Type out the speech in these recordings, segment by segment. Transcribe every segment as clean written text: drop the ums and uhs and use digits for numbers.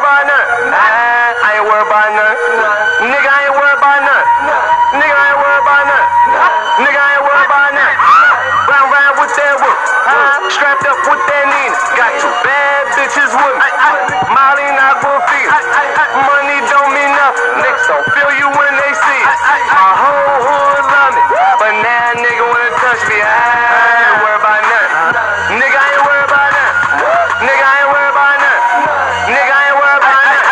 about nothing. I ain't worried about nothing. Nigga, I ain't worried about nothing. Nigga, I ain't worried about nothing. Nigga, I ain't worried about nothing. Round with that work. Strapped up with that Nina. Got two bad bitches with me. Molly not gon' feel it. Money don't mean nothing. Niggas don't feel you when they see it. My whole hood love me, but now a nigga wanna touch me. I ain't worried about nothing. Nigga, I ain't worried about nothing. Nigga, I ain't worried about nothing. Nigga, I ain't worried about nothing.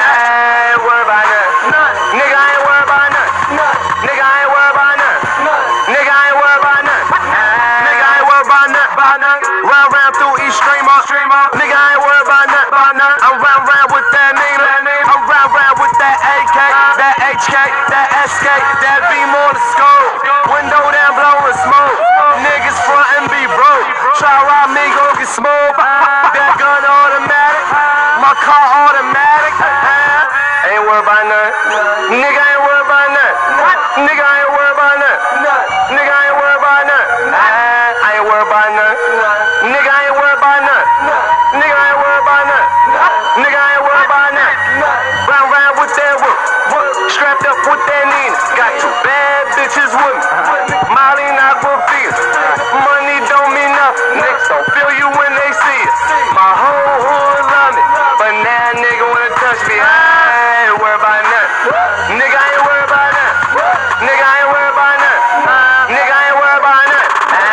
I ain't worried about nothing. Nigga, I ain't worried about nothing. Nigga, I ain't worried about nothing. Nigga, I ain't worried about nothing. Nigga, I ain't worried about nothing. Round through each stream up. Nigga, I ain't worried about nothing. I'm round with that Nina. I'm round with that AK, that HK, that SK, that beam on the scope. Window down, blowing smoke. Niggas front and be broke. Try rob me, gon' get smoked. That gun automatic, my car automatic. Ain't worried about nothing. Nigga, I ain't worried about nothing. Nigga, I ain't worried about nothing. Nigga, I ain't worried about nothing. I ain't worried about nothing. Nigga, I ain't worried about nothing. Nigga, I ain't worried about nothing. Nigga, I ain't worried about nothing. Round with that work. Strapped up with that Nina. Got two bad bitches with me. Molly not gon' feel it. Money don't mean nothing. Niggas don't feel you when they see it. My whole hood love me, but now a nigga wanna touch me. I ain't worried about nothing. Nigga, I ain't worried about nothing. Nigga, I ain't worried about nothing. Nigga, I ain't worried about nothing.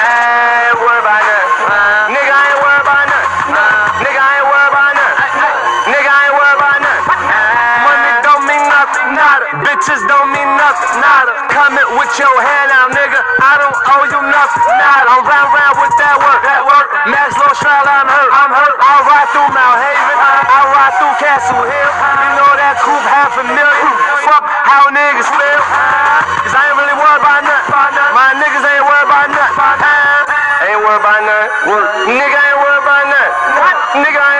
I ain't worried about nothing. Nigga, I ain't worried about nothing. Nigga, I ain't worried about nothing. Nigga, I ain't worried about nothing. Money don't mean nothing, nada. Bitches don't mean nothing, nada. Coming with your hand out, nigga. I don't owe you nothing, nada. I'm round with that work. Max Low Shroud, I'm hurt. I ride through Mount Haven. I ride through Castle Hill. You know that coupe $500,000. Fuck how niggas feel. Cause I ain't really worried about nothing. My niggas ain't worried about nothing. Ain't worried about nothing. Nigga ain't worried about nothing. Nigga